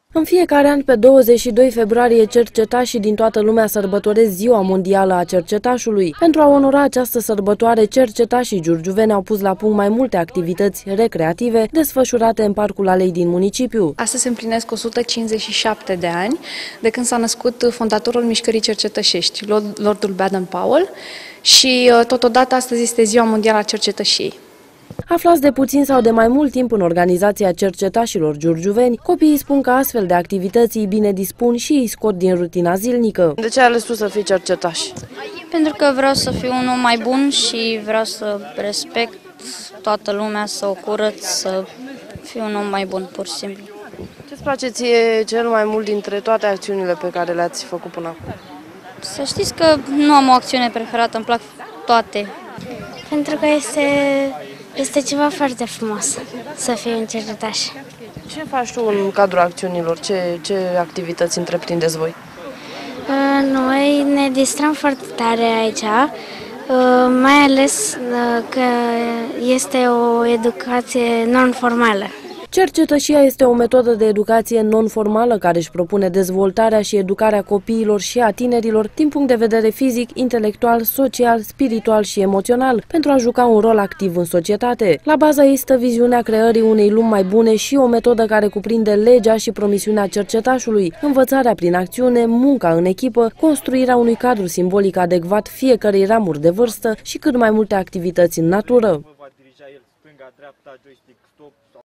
În fiecare an, pe 22 februarie, cercetașii din toată lumea sărbătoresc Ziua Mondială a Cercetașului. Pentru a onora această sărbătoare, cercetașii giurgiuveni au pus la punct mai multe activități recreative desfășurate în Parcul Alei din municipiu. Astăzi se împlinesc 157 de ani de când s-a născut fondatorul mișcării cercetășești, Lordul Baden-Powell, și totodată astăzi este Ziua Mondială a Cercetășiei. Aflați de puțin sau de mai mult timp în organizația cercetașilor giurgiuveni, copiii spun că astfel de activități îi bine dispun și îi scot din rutina zilnică. De ce ai ales tu să fii cercetaș? Pentru că vreau să fiu unul mai bun și vreau să respect toată lumea, să o curăț, să fiu un om mai bun, pur și simplu. Ce-ți place ție cel mai mult dintre toate acțiunile pe care le-ați făcut până acum? Să știți că nu am o acțiune preferată, îmi plac toate. Pentru că este ceva foarte frumos să fii un cercetaș. Ce faci tu în cadrul acțiunilor? Ce activități întreprindeți voi? Noi ne distrăm foarte tare aici, mai ales că este o educație non-formală. Cercetășia este o metodă de educație non-formală care își propune dezvoltarea și educarea copiilor și a tinerilor din punct de vedere fizic, intelectual, social, spiritual și emoțional pentru a juca un rol activ în societate. La baza ei stă viziunea creării unei lumi mai bune și o metodă care cuprinde legea și promisiunea cercetașului, învățarea prin acțiune, munca în echipă, construirea unui cadru simbolic adecvat fiecărei ramuri de vârstă și cât mai multe activități în natură.